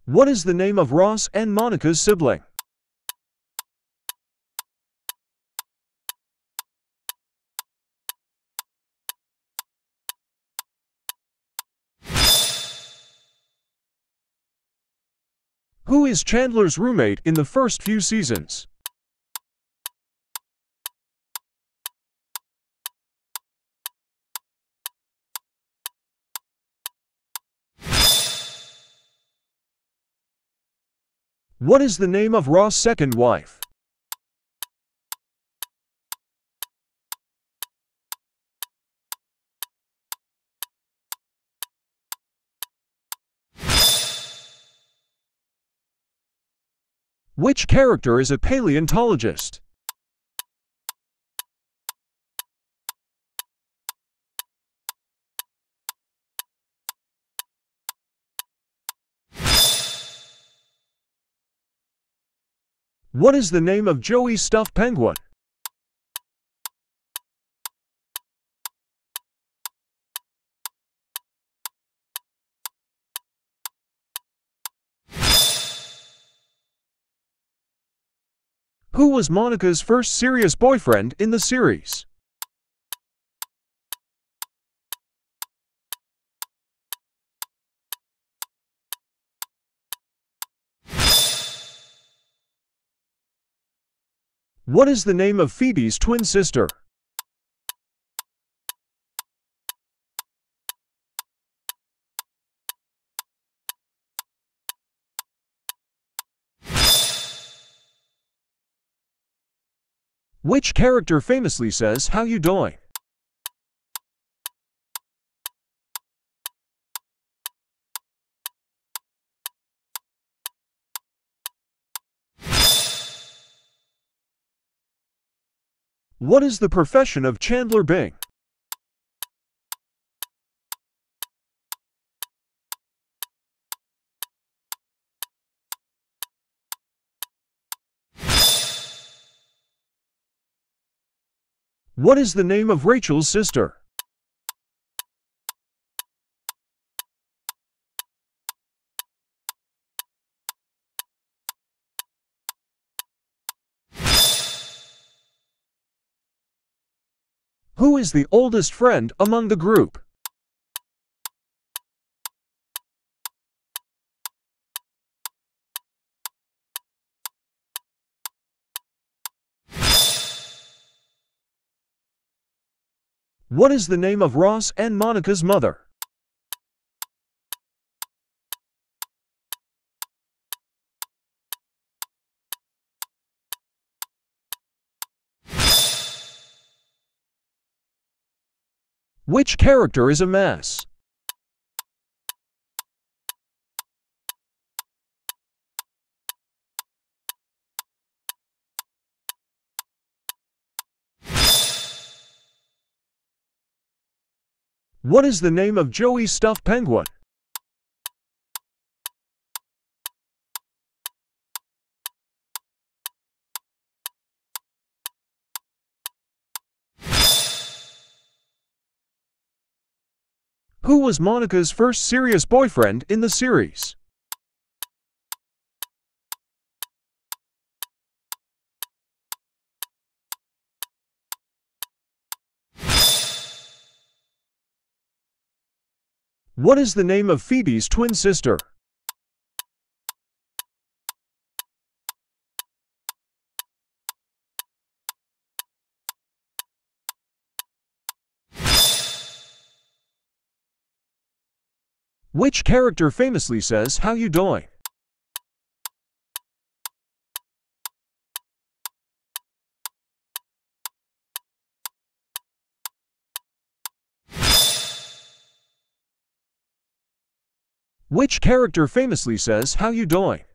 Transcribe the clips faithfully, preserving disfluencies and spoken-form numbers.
What is the name of Ross and Monica's sibling? Who is Chandler's roommate in the first few seasons? What is the name of Ross' second wife? Which character is a paleontologist? What is the name of Joey's stuffed penguin? Who was Monica's first serious boyfriend in the series? What is the name of Phoebe's twin sister? Which character famously says, "How you doing?" What is the profession of Chandler Bing? What is the name of Rachel's sister? Who is the oldest friend among the group? What is the name of Ross and Monica's mother? Which character is a mess? What is the name of Joey's stuffed penguin? Who was Monica's first serious boyfriend in the series? What is the name of Phoebe's twin sister? Which character famously says, "How you doing?" Which character famously says, "How you doing?"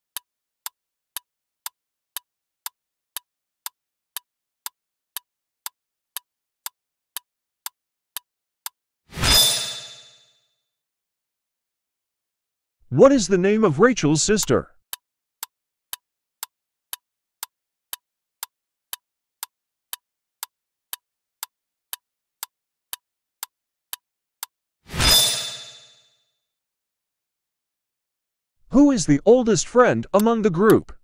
What is the name of Rachel's sister? Who is the oldest friend among the group?